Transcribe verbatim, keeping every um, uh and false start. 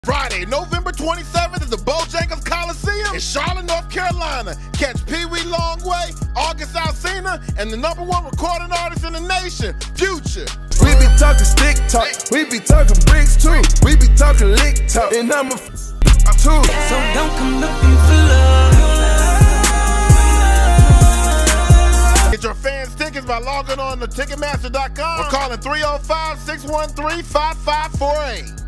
Friday, November twenty-seventh at the Bojangles Coliseum in Charlotte, North Carolina. Catch Pee Wee Longway, August Alsina, and the number one recording artist in the nation, Future. We be talking stick talk, we be talking bricks too. We be talking lick talk, and I'm a f too. So don't come looking for love. Get your fans tickets by logging on to Ticketmaster dot com or calling three oh five, six one three, five five four eight.